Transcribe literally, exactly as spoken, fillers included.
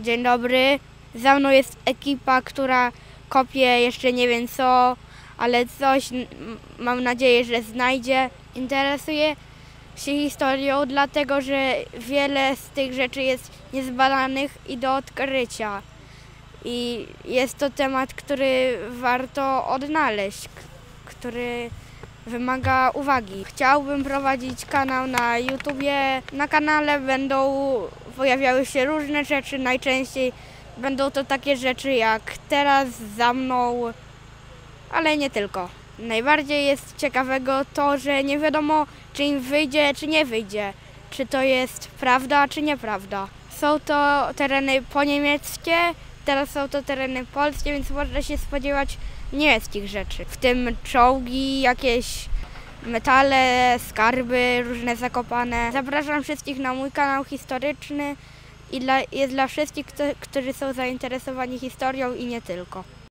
Dzień dobry, za mną jest ekipa, która kopie jeszcze nie wiem co, ale coś mam nadzieję, że znajdzie. Interesuje się historią, dlatego że wiele z tych rzeczy jest niezbadanych i do odkrycia. I jest to temat, który warto odnaleźć, który wymaga uwagi. Chciałbym prowadzić kanał na YouTubie. Na kanale będą pojawiały się różne rzeczy, najczęściej będą to takie rzeczy jak teraz za mną, ale nie tylko. Najbardziej jest ciekawego to, że nie wiadomo, czy im wyjdzie, czy nie wyjdzie. Czy to jest prawda, czy nieprawda. Są to tereny poniemieckie, teraz są to tereny polskie, więc można się spodziewać niemieckich rzeczy. W tym czołgi, jakieś metale, skarby, różne zakopane. Zapraszam wszystkich na mój kanał historyczny i dla, jest dla wszystkich, kto, którzy są zainteresowani historią i nie tylko.